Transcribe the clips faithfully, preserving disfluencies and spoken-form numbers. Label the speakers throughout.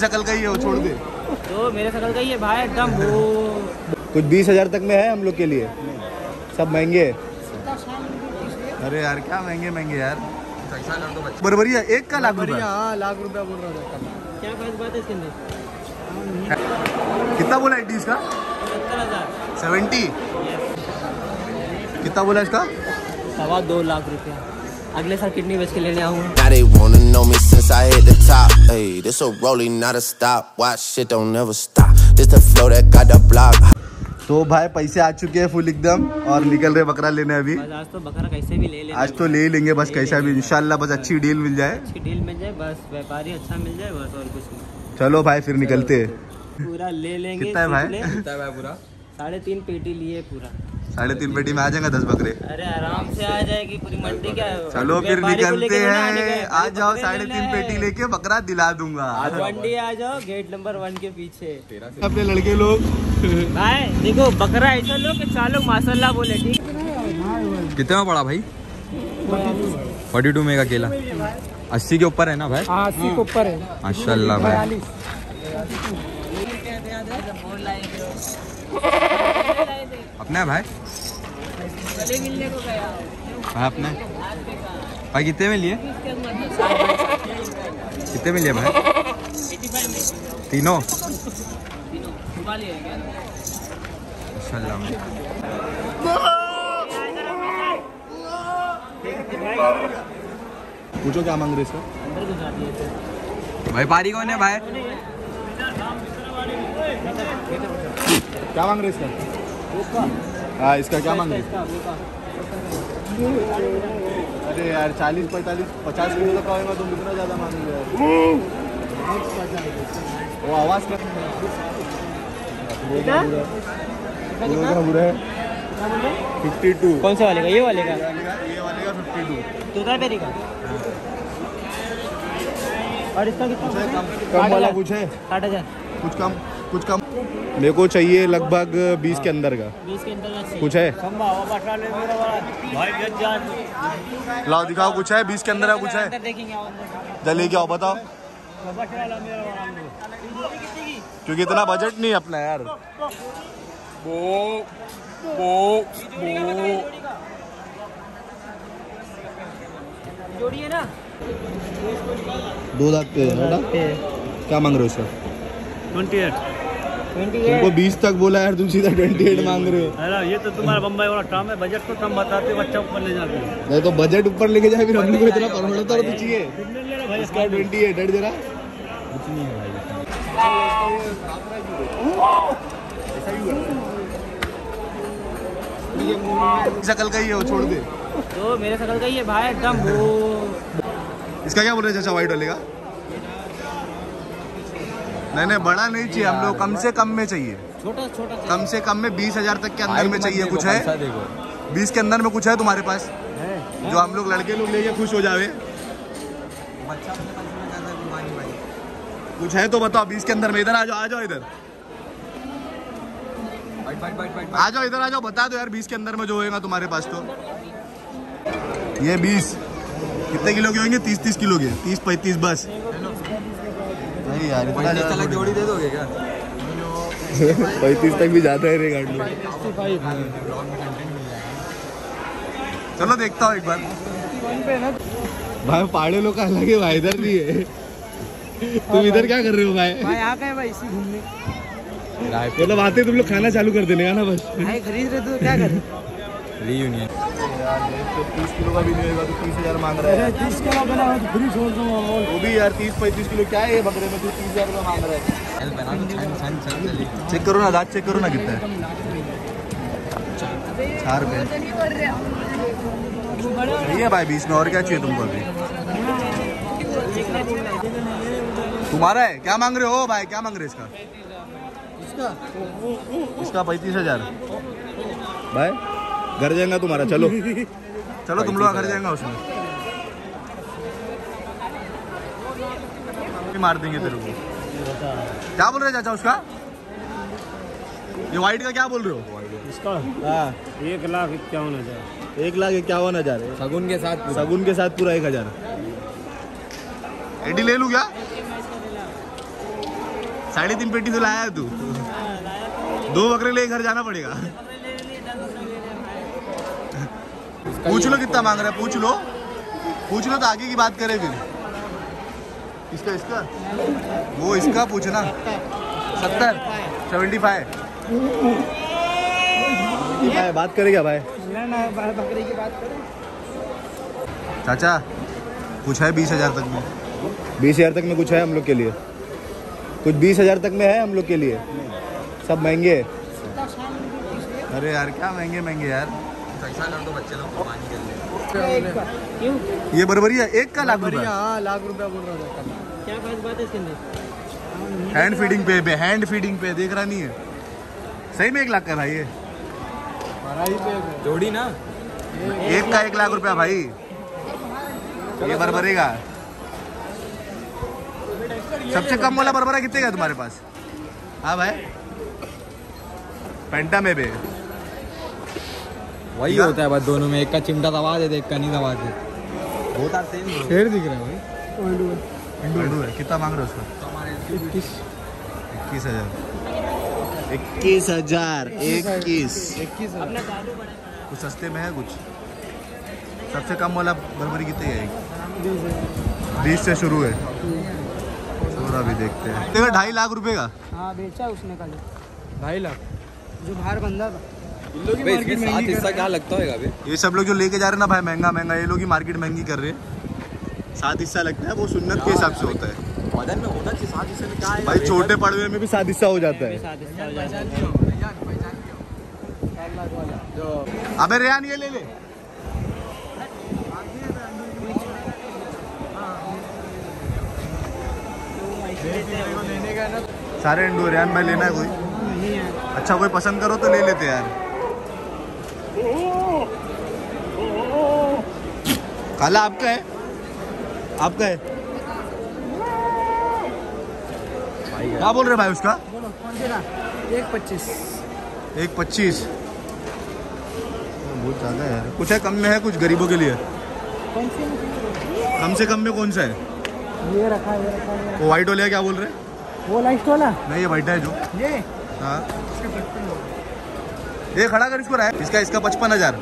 Speaker 1: शकल का ही है वो, छोड़ दे।
Speaker 2: तो मेरे शकल का ही है भाई एकदम। वो
Speaker 1: कुछ बीस हजार तक में है हम लोग के लिए, सब महंगे। अरे यार क्या महंगे महंगे यार, बराबरी है। एक का लाख रुपया?
Speaker 2: हाँ लाख रुपया बोल रहा था। क्या खास बात है इसके अंदर?
Speaker 1: कितना बोला एटी इसका?
Speaker 2: सत्तर हजार
Speaker 1: सेवेंटी। कितना बोला इसका?
Speaker 2: सवा दो लाख रुपया। अगले साल किडनी बेच के लेने आऊंगा।
Speaker 3: Now they wanna know me since I hit the top. Hey, this a rolling, not a stop. Watch shit don't never stop. This the flow that got the block.
Speaker 1: तो भाई पैसे आ चुके हैं फुल एकदम, और निकल रहे बकरा लेने अभी।
Speaker 2: आज तो बकरा कैसे भी ले ले,
Speaker 1: आज तो ले लेंगे बस, कैसा भी इंशाल्लाह, बस अच्छी डील मिल जाए।
Speaker 2: अच्छी डील मिल जाए बस, व्यापारी अच्छा मिल जाए बस, और कुछ नहीं।
Speaker 1: चलो भाई फिर निकलते हैं।
Speaker 2: पूरा ले लेंगे।
Speaker 1: कितना है भाई?
Speaker 2: कितना है भाई? पूरा साढ़े तीन पेटी लिए पूरा।
Speaker 1: साढ़े तीन पेटी में आ जाएंगे दस बकरे।
Speaker 2: अरे आराम से आ जाएगी पूरी मंडी। क्या
Speaker 1: चलो फिर निकलते हैं। आ जाओ, साढ़े तीन पेटी लेके बकरा दिला दूंगा।
Speaker 2: मंडी आ जाओ, गेट नंबर वन के पीछे।
Speaker 1: अपने लड़के लोग
Speaker 2: भाई देखो बकरा ऐसा लो कि चार लोग माशाल्लाह बोले। ठीक
Speaker 4: कितने में पड़ा भाई? फोर्टी टू में का केला अस्सी के ऊपर है ना भाई?
Speaker 2: अस्सी के ऊपर है
Speaker 4: माशाल्लाह भाई। अपने है भाई?
Speaker 2: मिलने को गया
Speaker 4: भाई अपने भाई कितने में लिए? कितने में लिए भाई? तीनों माशाल्लाह।
Speaker 1: पूछो क्या मांग रहे इसका?
Speaker 4: भाई पारी कौन है भाई?
Speaker 1: क्या मांग रहे इसका? हाँ इसका क्या मांग रहे? अरे यार चालीस पैंतालीस पचास किलो तक होगा तो कितना ज़्यादा मांग रहे यार। वो आवाज़ कर बुरा है। Fifty two.
Speaker 2: कौन सा वाले का? ये वाले का?
Speaker 1: ये वाले का फिफ्टी टू।
Speaker 2: तोता पेरी का। और इसका कितना?
Speaker 1: कम वाला कुछ है?
Speaker 2: साठ हजार।
Speaker 1: कुछ कम, कुछ कम। मेरे को चाहिए लगभग बीस के अंदर का।
Speaker 2: बीस के अंदर का
Speaker 1: कुछ है?
Speaker 2: भाई
Speaker 1: लाओ दिखाओ, कुछ है बीस के अंदर का? कुछ है? जल्दी क्या हो बताओ, क्योंकि इतना बजट नहीं अपना यार।
Speaker 4: बो बो बो
Speaker 2: जोड़ी है ना?
Speaker 1: दो लाख पे बेटा। क्या मांग रहे हो उसका?
Speaker 2: Twenty eight.
Speaker 1: तुमको बीस तक बोला यार, तुम सीधा ट्वेंटी एट मांग रहे हो।
Speaker 2: अरे ये तो तुम्हारा बम्बई वाला काम है, बजट तो कम बताते हो, बच्चा ऊपर ले जाते हो।
Speaker 1: नहीं तो बजट ऊपर लेके जाए, फिर हम लोग को इतना परवड़ता तो चाहिए। इसका ट्वेंटी एट हट जरा।
Speaker 4: कुछ नहीं है भाई।
Speaker 1: शकल का ही है वो, छोड़ दे।
Speaker 2: तो मेरे शकल का ही है भाई एकदम। वो
Speaker 1: इसका क्या बोल रहे चाचा वाइट वाले का? नहीं नहीं बड़ा नहीं चाहिए हम लोग, कम से कम में चाहिए।
Speaker 2: छोटा छोटा
Speaker 1: कम से कम में बीस हजार तक के अंदर में चाहिए। कुछ है बीस के अंदर में? कुछ है तुम्हारे पास जो हम लोग लड़के लोग लेके खुश हो जावे? कुछ है तो बताओ बीस के अंदर में। इधर आ जाओ, आ जाओ इधर आ जाओ, इधर आ जाओ, बता दो यार बीस के अंदर में जो होएगा तुम्हारे पास। तो ये बीस कितने किलो के होंगे? तीस तीस किलो के, तीस पैंतीस बस। नहीं यार इतना
Speaker 4: जोड़ी दे दोगे क्या?
Speaker 1: पैंतीस तक भी जाता है रे गाड़ी। चलो देखता हूँ एक बार। भाई पहाड़े लोग का अलग है भाई, इधर नहीं है। तुम इधर क्या कर रहे हो भाई?
Speaker 2: भाई आ गए भाई इसी घूमने।
Speaker 1: मतलब आते तुम लोग खाना चालू कर देने का ना बस।
Speaker 2: भाई खरीद रहे तो क्या करें?
Speaker 4: रीयूनियन
Speaker 1: तीस किलो का भी नहीं होगा तो तीस हजार मांग रहा है।
Speaker 2: तीस किलो बना हो तो फ्री छोड़ दूंगा।
Speaker 1: वो भी यार तीस पैंतीस किलो क्या है ये बकरे में? तीस हजार रुपया मांग रहा है। चेक करो ना, दांत चेक करो ना कितना है। चार रुपये सही है भाई बीस में। और क्या चाहिए तुमको अभी? तुम्हारा है? क्या मांग रहे हो भाई? क्या मांग रहे इसका? इसका पैंतीस हजार भाई। घर जाएगा तुम्हारा। चलो चलो तुम लोग घर जाएगा उसमें मार देंगे तेरे को। क्या बोल रहे चाचा उसका? ये वाइट का क्या बोल रहे हो?
Speaker 2: इसका
Speaker 1: हाँ
Speaker 2: एक लाख इक्यावन हजार।
Speaker 1: एक लाख इक्यावन हजार
Speaker 4: सगुन के साथ
Speaker 1: सगुन के साथ पूरा एक हजार। एडी ले लूँ क्या? साढ़े तीन पेटी तो लाया है तू। दो बकरे ले घर जाना पड़ेगा। पूछ लो कितना मांग रहा है, पूछ लो पूछ लो तो आगे की बात करें फिर। इसका इसका वो इसका पूछना। सत्तर सेवेंटी फाइव बात करेगा भाई।
Speaker 2: बकरी की बात करें।
Speaker 1: चाचा कुछ है बीस हजार तक में? बीस हजार तक में कुछ है हम लोग के लिए? कुछ बीस हजार तक में है हम लोग के लिए? सब महंगे। अरे यार क्या महंगे महंगे यार।
Speaker 4: पैसा कर दो बच्चे लोग पानी के लिए।
Speaker 1: ये बर्बरी है एक का लाख रुपया?
Speaker 2: हाँ लाख रुपया बोल रहा था। क्या खास बात है इसके अंदर?
Speaker 1: हैंड फीडिंग पे पे हैंड फीडिंग पे देख रहा नहीं है। सही में एक लाख का भाई ये
Speaker 4: जोड़ी ना।
Speaker 1: एक का एक लाख रुपया भाई। ये बर्बरी का सबसे कम वाला बर्बरा कितने का तुम्हारे पास? हाँ भाई पेंटा में भी
Speaker 4: वही होता है बस दोनों में, एक का चिमटा दबा दे एक का नहीं दबा दे। बहुत आते हैं।
Speaker 2: शेर दिख रहा है भाई।
Speaker 1: इंडू है। कितना मांग रहे हो उसका? इक्कीस इक्कीस हजार इक्कीस हजार इक्कीस
Speaker 2: इक्कीस
Speaker 1: कुछ सस्ते में है कुछ? सबसे कम वाला बर्बरी कितने है? बीस से शुरू है। थोड़ा भी देखते हैं। देखो ढाई लाख रुपए का।
Speaker 2: हाँ बेचा उसने कल ढाई लाख जो बाहर बंदा था।
Speaker 4: सात हिस्सा क्या लगता है अभी?
Speaker 1: ये सब लोग जो लेके जा रहे हैं ना भाई महंगा महंगा, ये लोग ही मार्केट महंगी कर रहे हैं। सात हिस्सा लगता है वो सुन्नत के हिसाब से होता है।
Speaker 4: वजन में होना चाहिए सात हिस्से में क्या है
Speaker 1: भाई छोटे पड़वे में भी सात हिस्सा हो जाता है। अबे रेहान ये ले ले। सारे इंडो रेहान भाई लेना है कोई? अच्छा कोई पसंद करो तो ले लेते यार। काला आपका है? आपका है? क्या बोल रहे भाई उसका?
Speaker 2: एक पच्चीस
Speaker 1: एक पच्चीस बहुत ज्यादा है यार। कुछ है कम में है कुछ गरीबों के लिए? कम से कम में कौन सा है?
Speaker 2: ये रखा ये रखा ये
Speaker 1: वो व्हाइट वाले क्या बोल रहे?
Speaker 2: वो लाइट वाला
Speaker 1: नहीं ये व्हाइट है जो
Speaker 2: ये।
Speaker 1: हाँ ये खड़ा कर इसको। रहा इसका इसका पचपन हजार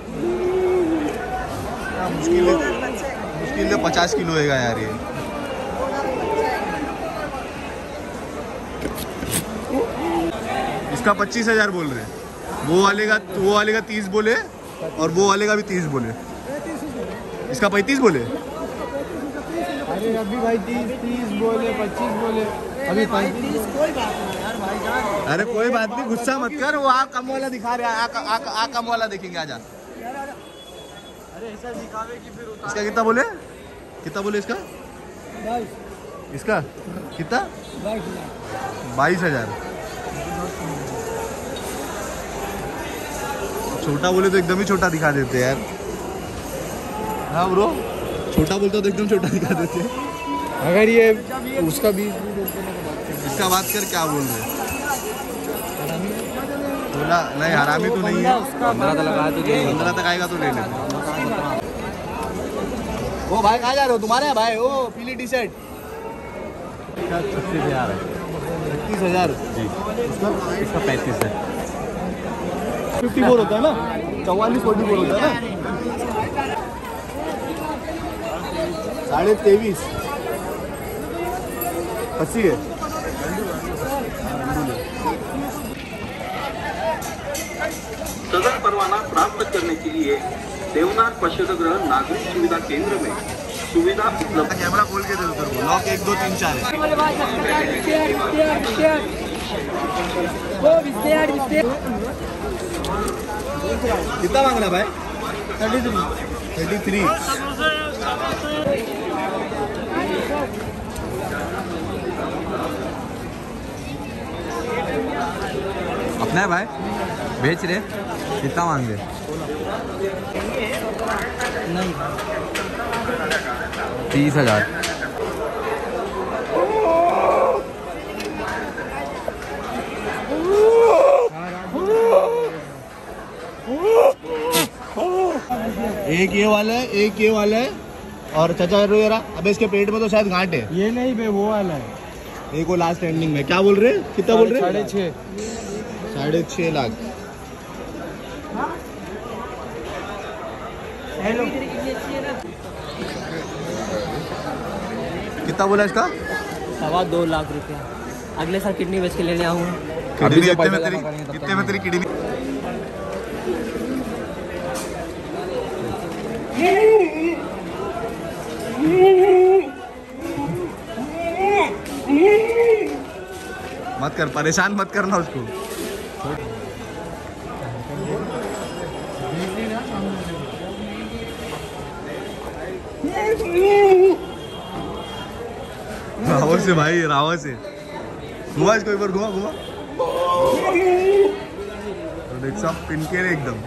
Speaker 1: मुश्किल मुश्किल से पचास किलो होगा यार ये। इसका पच्चीस हजार बोल रहे हैं। वो वाले का वो वाले का तीस बोले और वो वाले का भी तीस बोले। इसका पैंतीस बोले।
Speaker 2: अरे अभी भाई तीस तीस बोले पच्चीस बोले अभी पैंतीस। कोई बात नहीं यार भाई।
Speaker 1: अरे कोई बात नहीं गुस्सा मत कर। वो आ कम वाला दिखा रहे हैं। आ, आ, आ कम वाला देखेंगे आजा।
Speaker 2: अरे ऐसा दिखावे कि फिर
Speaker 1: इसका कितना बोले? कितना बोले इसका? इसका कितना? बाईस हजार। छोटा बोले तो एकदम ही छोटा दिखा देते यार। हाँ ब्रो छोटा बोलते तो एकदम छोटा दिखा देते।
Speaker 2: अगर ये उसका बीस
Speaker 1: इसका बात कर क्या बोल रहे? बोला नहीं हरामी तो नहीं है।
Speaker 4: पंद्रह तक लगा तो दे।
Speaker 1: पंद्रह तक आएगा तो ले लेते। ओ भाई कहाँ जा रहे हो? तुम्हारे हैं भाई? ओ पीली टी शर्ट
Speaker 4: छत्तीस हजार है।
Speaker 1: छत्तीस हजार
Speaker 4: जी। इसका पैंतीस है।
Speaker 1: फिफ्टी फोर होता है ना? चौवालीस फोर्टी फोर होता है ना? साढ़े तेईस अस्सी है।
Speaker 5: सदर परवाना प्राप्त करने के लिए देवनाथ पशुग्रह नागरिक सुविधा केंद्र में सुविधा उपलब्ध।
Speaker 1: कैमरा खोल के दे दो। लॉक एक दो तीन चार है। कितना मांगना भाई? थर्टी थ्री थर्टी थ्री
Speaker 4: अपना है भाई बेच रहे। कितना मांग रहे? तीस हजार।
Speaker 1: एक ये वाला है एक ये वाला है और चाचा रो जरा। अबे इसके पेट में तो शायद गांठ है।
Speaker 2: ये नहीं बे वो वाला है।
Speaker 1: एक वो लास्ट एंडिंग में क्या बोल रहे हैं, कितना बोल रहे हैं?
Speaker 2: साढ़े छः
Speaker 1: साढ़े छः लाख। कितना बोला इसका?
Speaker 6: सवा दो लाख रुपया। अगले साल किडनी बेच के लेने आऊँगा।
Speaker 4: अभी से
Speaker 1: कितने
Speaker 4: पैसा
Speaker 1: में
Speaker 4: जमा
Speaker 1: तेरी
Speaker 4: करेंगे तब
Speaker 1: कितने
Speaker 4: तक
Speaker 1: में तेरी किडनी? मत कर, परेशान मत करना उसको। रावत से भाई, रावत से घुमा इसको एक बार, घुमा घुमा। तो देख सब पिनके रे एकदम।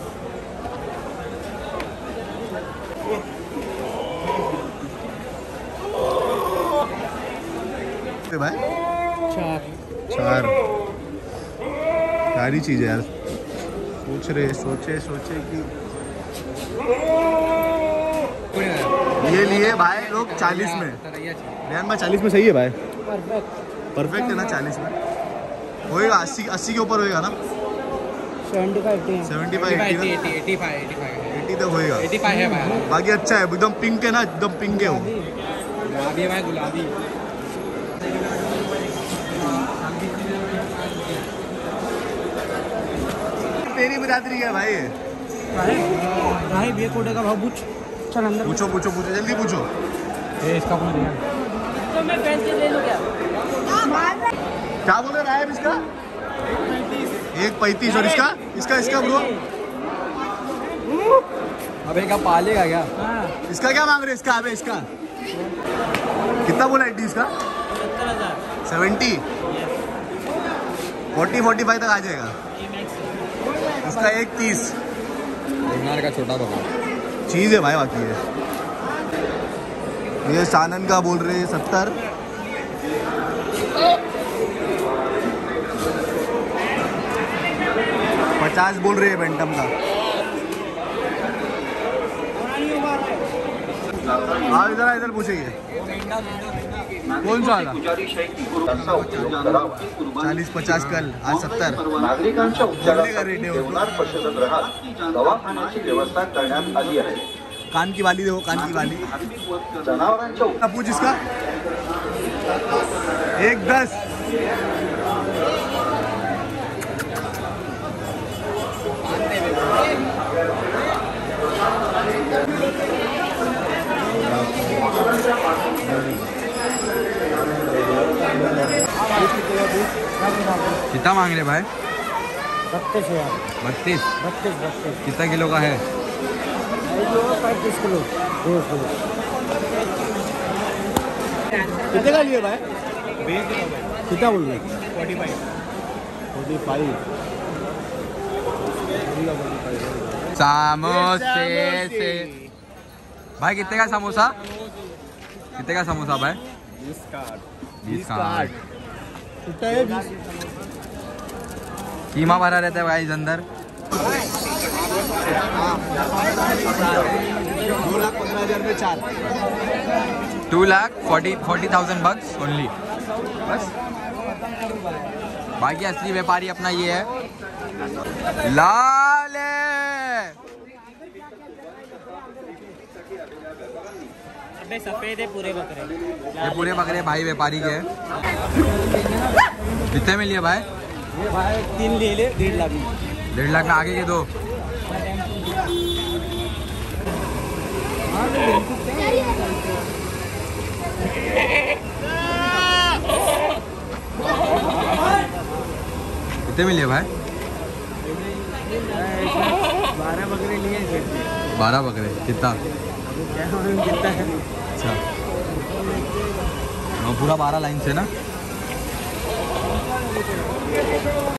Speaker 1: भाई
Speaker 6: चार
Speaker 1: चार सारी चीज है यार। सोच रहे सोचे सोचे कि ये लिए भाई लोग चालीस में। रेहान भाई चालीस में सही है भाई, परफेक्ट है ना? चालीस में होएगा, अस्सी अस्सी के ऊपर होएगा ना?
Speaker 6: Seventy five
Speaker 1: seventy five
Speaker 6: eighty five
Speaker 1: eighty तक होएगा।
Speaker 6: एटी फाइव है भाई।
Speaker 1: बाकी अच्छा है, एकदम पिंक है ना, एकदम पिंक है वो।
Speaker 6: गुलाबी है भाई, गुलाबी।
Speaker 1: तेरी बिरादरी है भाई।
Speaker 6: भाई बे कोडे का भाव पूछ। चल अंदर
Speaker 1: पूछो पूछो पूछो, जल्दी पूछो।
Speaker 6: ए इसका कौन है? तो मैं पेन के ले लूं क्या?
Speaker 1: क्या बोल रहा है इसका? एक पैंतीस। और इसका इसका इसका ब्रो,
Speaker 4: अबे क्या पालेगा क्या?
Speaker 1: इसका क्या मांग रहे हैं? इसका अबे इसका कितना बोला एड्डी इसका? सेवेंटी फोर्टी फोर्टी फाइव तक आ जाएगा। इसका एक तीस
Speaker 4: का छोटा बकरा
Speaker 1: चीज है भाई। बाकी है ये सानन का बोल रहे हैं सत्तर। पचास बोल रहे हैं बेंटम का। हाँ इधर इधर पूछेंगे कौन सा वाला? चालीस पचास कल, आज सत्तर।
Speaker 5: नागरिकांच्या उपचारासाठी
Speaker 1: रेट आहे
Speaker 5: देवनार पशुसंग्रहात दवाखान्याची व्यवस्था करण्यात आली आहे।
Speaker 1: कान की वाली देखो, कान की वाली।
Speaker 5: जनावरांच्या
Speaker 1: क्या पूछ इसका? एक दस।
Speaker 4: कितना मांग रहे भाई?
Speaker 6: बत्तीस हजार।
Speaker 4: बत्तीस
Speaker 6: बत्तीस बत्तीस
Speaker 4: कितना किलो का है?
Speaker 6: पैंतीस किलो दो किलो।
Speaker 1: कितने का लिए भाई? कितना बोल रहे?
Speaker 6: Forty five
Speaker 1: forty five.
Speaker 4: समोसे से भाई कितने का समोसा? कितने का समोसा भाई?
Speaker 1: बीस का
Speaker 4: बीस का
Speaker 1: आठ। कितना है? बीस।
Speaker 4: कीमा भरा रहता है भाई अंदर।
Speaker 1: दो लाख पंद्रह हजार में चार।
Speaker 4: Two lakh forty forty thousand bucks only बस। बाकी असली व्यापारी अपना ये है लाल है।
Speaker 6: अबे सफेद है पूरे बकरे।
Speaker 4: ये पूरे बकरे भाई व्यापारी के हैं। कितने में लिए भाई?
Speaker 6: ये भाई तीन ले ले डेढ़ लाख में।
Speaker 4: डेढ़ लाख में आगे के दो। कितने में लिए भाई?
Speaker 6: बारह बकरे लिए।
Speaker 4: बारह बकरे कितना?
Speaker 6: कितना है?
Speaker 4: अच्छा पूरा बारह लाइन से ना।